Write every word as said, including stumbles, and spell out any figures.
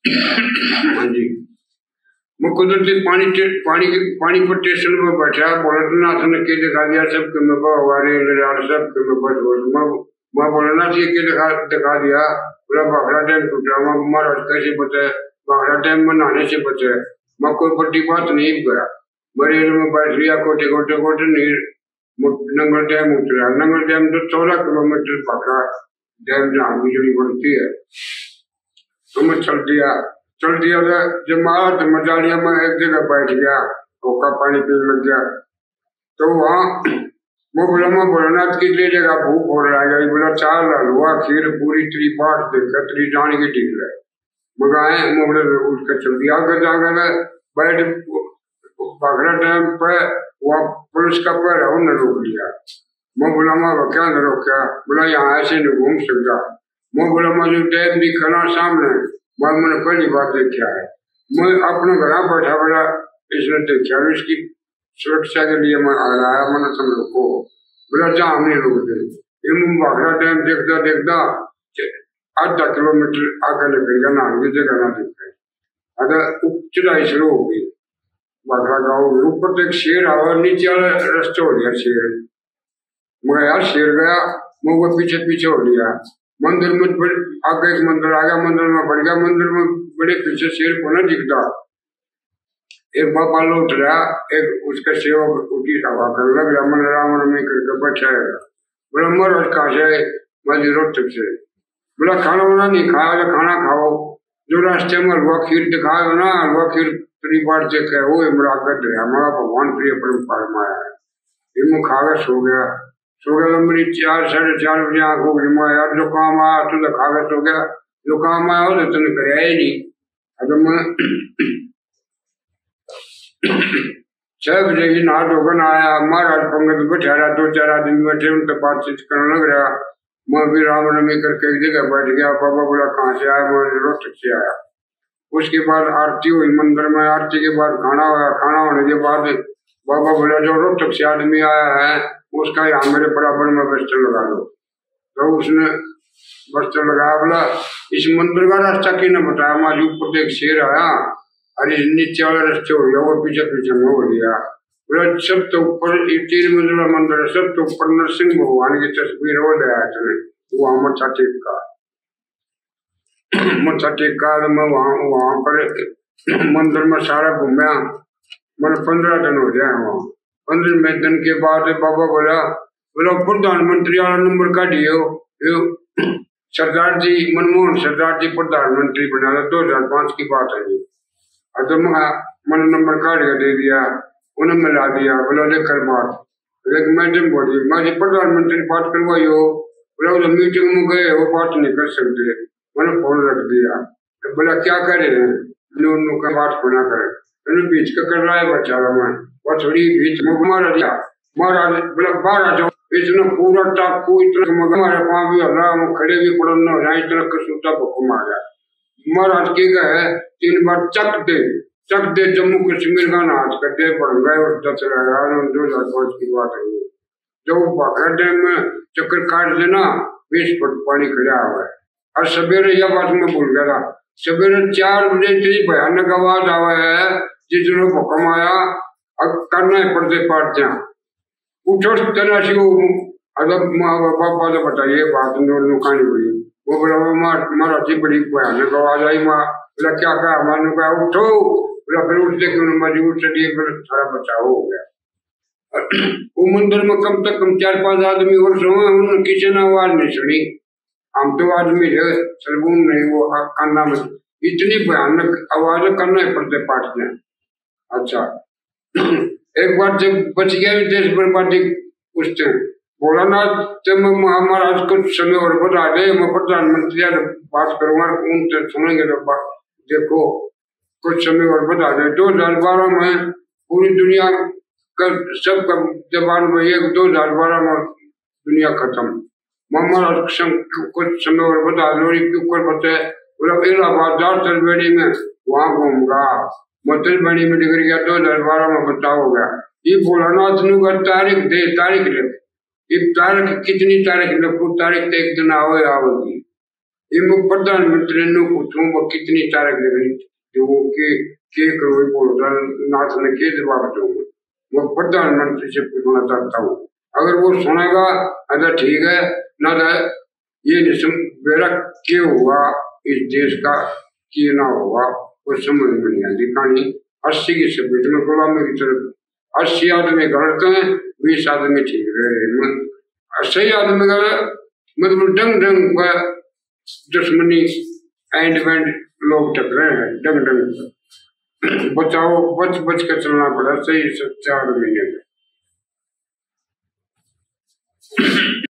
हाँ जी, मैं कुदरती पानी पानी पानी पर स्टेशन में बैठा भोलेनाथ ने के दिखा दिया सबके में हमारे सबके में बस मैं भोलेनाथ ये के दिखा दिखा दिया। बोला भाखड़ा डैम टूटा, मैं महाराज कैसे बचे, भाखड़ा डैम में नहाने से बचे। मैं कोई बड़ी बात नहीं गया, बड़े में बैठ लिया कोटे कोटे कोटे नीर नंगल डैम उतरा। नंगल डैम तो चौदह किलोमीटर भाखड़ा डैम जहाँ बिजली बनती है तो मैं चल दिया चल दिया जब मारा तो मजालिया में एक जगह बैठ गया, ओका पानी पीने लग गया। तो वहाँ मैं बोला मैं भोलेनाथ की ले जगह भूख हो रहा है, बोला चाल हलवा खीर पूरी त्री पाठ देखा त्री जाने की ठीक है मंगाए। मैं बोले उठ कर चल दिया आगे जाकर बैठ भाखड़ा डैम पे, वहाँ पुलिस का पैर उन्होंने रोक लिया। मैं बोला मैं क्या न रोका, बोला यहाँ ऐसे नहीं घूम सकता। मैं बोला मैं जो डैम दिखा ना सामने मैं मैंने पहली बार देखा है, मैं अपने घर बैठा बड़ा इसने देखा इसकी सुरक्षा के लिए मैं आ रहा है। मैंने तुम लोग को बोला जहाँ हमने रोक दे भाखड़ा डैम देखता देखता आधा किलोमीटर आगे निकल गया ना ये जगह ना दिखते। अगर चढ़ाई शुरू हो गई भाखड़ा गाँव ऊपर तो एक शेर आवा, नीचे वाला रास्ता हो गया शेर। मैं यार शेर गया, मैं वो पीछे पीछे हो लिया। मंदिर में आगे एक मंदिर आ गया, मंदिर में बढ़ गया, मंदिर में बड़े पीछे शेर को ना दिखता। एक बाबा लौट रहा, एक उसका सेवक उठी हवा कर लग रहा, मन राम रमी करके बैठा है। बोला महाराज कहाँ से, मैं रोड तक से। बोला खाना वाना नहीं खाया, खाना खाओ, जो रास्ते में हलवा खीर दिखा दो ना, हलवा खीर पूरी बार देखे वो मुराकत है हमारा भगवान प्रिय परम्परा में आया है। ये खा के सो गया सो गया मेरी चार साढ़े चार बजे आंख हो गई। मैं यार जो काम आया तू तो खा के सो गया, जो काम आया हो तो तुमने कराया ही नहीं। अगर मैं छह बजे ही नहा धोकर आया, महाराज पंगत बैठा रहा, दो चार आदमी बैठे उनसे बातचीत करने लग रहा। मैं भी राम रमी करके एक जगह बैठ गया। बाबा बोला कहाँ से आया, मैं रोहतक से आया। उसके बाद आरती हुई मंदिर में, आरती के बाद खाना हुआ, खाना होने के बाद बाबा बोला जो रोहतक से आदमी आया है उसका यहाँ मेरे बराबर में बस्तर लगा दो। तो उसने बस्तर लगाया। बोला इस मंदिर का रास्ता क्यों न बताया, हमारे ऊपर एक शेर आया और इस नीचे वाला रास्ते हो गया, वो पीछे पीछे में हो गया। बोला सब तो ऊपर तीन मंजिला मंदिर है, सब तो ऊपर नरसिंह भगवान की तस्वीर हो गया है, वो मत्था टेका मत्था टेका मैं वहाँ वहाँ पर मंदिर में सारा घूमया। मैंने पंद्रह दिन हो जाए वहाँ। पंद्रह दिन के बाद बाबा बोला बोला प्रधानमंत्री वाला नंबर का दियो। सरदार जी मनमोहन सरदार जी प्रधानमंत्री बना था, दो हजार पांच की बात है जी। तो मैंने नंबर काट के दे दिया, उन्हें मिला दिया। बोला लेकर बात एक मैडम बोली मैं प्रधानमंत्री बात करवाई हो। बोला उधर मीटिंग में गए वो बात नहीं कर सकते। मैंने फोन रख दिया। तो बोला क्या करे का बात को ना करे, बीच का कर रहा है बच्चा मैं और थोड़ी बीच में मारा दिया। महाराज बोला बाहर आ जाओ, इतना पूरा टापू इतना हमारे पाँव भी हल्ला, हम खड़े भी पड़ना हो जाए, इतना कसूता हुक्म आ गया। महाराज के गए तीन बार चक दे चक दे जम्मू कश्मीर का नाच करते पड़ गए और दस लगा दो हजार पांच की बात है। जो भाखड़ा डैम में चक्कर काट देना बीस फुट पानी खड़ा हुआ है। और सवेरे यह बात मैं भूल गया था, सवेरे चार बजे इतनी भयानक आवाज आवा है जिसने हुक्म आया अब करना है पर्दे पाट जा उठो तनाशी हो। अगर पापा तो बताइए बात कहानी बड़ी वो बोला मारा जी बड़ी भयानक आवाज आई। माँ बोला क्या कहा, मानो कहा उठो। बोला फिर उठते क्यों मजबूर चलिए, फिर सारा बचाव हो गया। वो मंदिर में कम से कम चार पांच आदमी और सो उन्होंने किसी ने आवाज नहीं सुनी। हम तो आदमी है सरगुन नहीं, वो कान्ना में इतनी भयानक आवाज करना है पर्दे पाट में। अच्छा एक बार जब बच गया देश बर्बादी पूछते हैं बोला ना जब हमारा आज कुछ समय और बता दे, मैं प्रधानमंत्री बात करूंगा उनसे सुनेंगे तो देखो कुछ समय और बता दे। दो हजार बारह में पूरी दुनिया का सब का जबान में एक दो हजार बारह में दुनिया खत्म। मोहम्मद कुछ समय और बता लोरी के ऊपर बचे बोला इलाहाबाद त्रिवेणी में वहां घूमगा मैं त्रिवेणी में निकल गया। दो हजार बारह में बचाव हो गया। ये भोलानाथ नु का तारीख दे तारीख लिख, एक तारीख कितनी तारीख लिखो, तारीख तो एक दिन आओ आओगी ये प्रधानमंत्री ने पूछूं वो कितनी तारीख लगी जो के के करोड़ बोल नाथ ने के जवाब दूंगा। वो प्रधानमंत्री से पूछना चाहता हूँ, अगर वो सुनेगा अगर ठीक है, ना ये बेड़ा क्यों हुआ इस देश का क्यों ना होगा वो समझ में नहीं आती कहानी। अस्सी की सब्जेक्ट में गुलामी की तरफ अस्सी आदमी गलत हैं, बीस आदमी ठीक रहे। सही आदमी का मतलब डंग डंग का दुश्मनी एंड वेंड लोग टकरे हैं डंग डंग। बचाओ बच बच कर चलना पड़ा, सही सच्चा आदमी है।